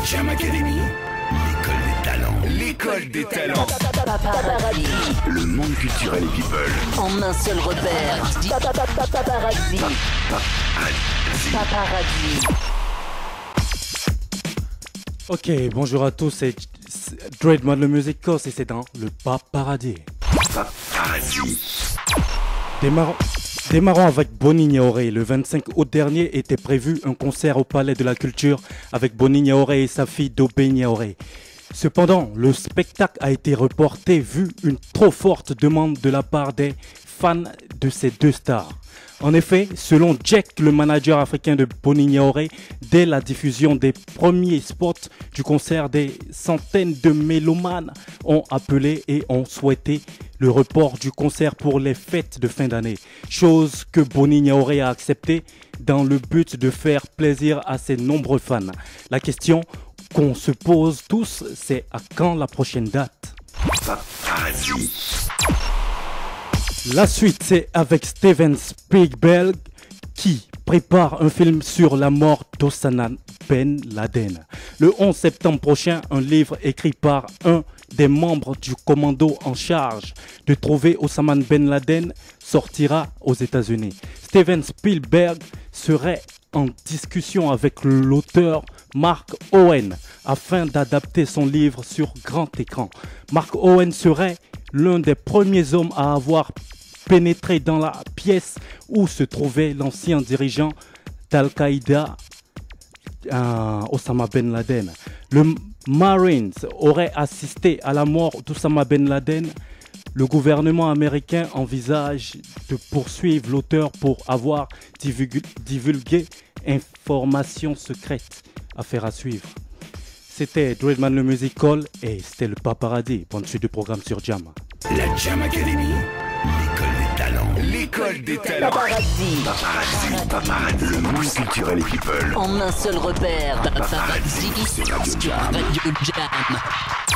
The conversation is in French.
Jam Academy, l'école des talents. L'école des talents. Paparazzi. Le monde culturel et people. En un seul repère. Paparazzi. Paparazzi. Ok, bonjour à tous, c'est Dreadman le Music Course et c'est dans le Paparazzi. Paparazzi. Démarrons avec Boni Niaouré. Le 25 août dernier était prévu un concert au Palais de la Culture avec Boni Niaouré et sa fille Dobé Niaouré. Cependant, le spectacle a été reporté vu une trop forte demande de la part des fans de ces deux stars. En effet, selon Jack, le manager africain de Boni Niaouré, dès la diffusion des premiers spots du concert, des centaines de mélomanes ont appelé et ont souhaité le report du concert pour les fêtes de fin d'année. Chose que Boni Niaouré a accepté dans le but de faire plaisir à ses nombreux fans. La question qu'on se pose tous, c'est à quand la prochaine date? Paparazzi. La suite, c'est avec Steven Spielberg qui prépare un film sur la mort d'Osama Ben Laden. Le 11 septembre prochain, un livre écrit par un des membres du commando en charge de trouver Osama Ben Laden sortira aux États-Unis. Steven Spielberg serait en discussion avec l'auteur Mark Owen afin d'adapter son livre sur grand écran. Mark Owen serait l'un des premiers hommes à avoir pénétré dans la pièce où se trouvait l'ancien dirigeant d'Al-Qaïda, Osama Ben Laden. Le Marines aurait assisté à la mort d'Osama Ben Laden. Le gouvernement américain envisage de poursuivre l'auteur pour avoir divulgué informations secrètes. Affaire à suivre. C'était Dreadman le Musical et c'était le Paparazzi. Bonne suite de programme sur Jam. La Jam Academy, l'école des talents. L'école des talents. Paparazzi. Paparazzi. Le monde culturel et people. En un seul repère. Paparazzi. C'est Radio Jam. Radio Jam.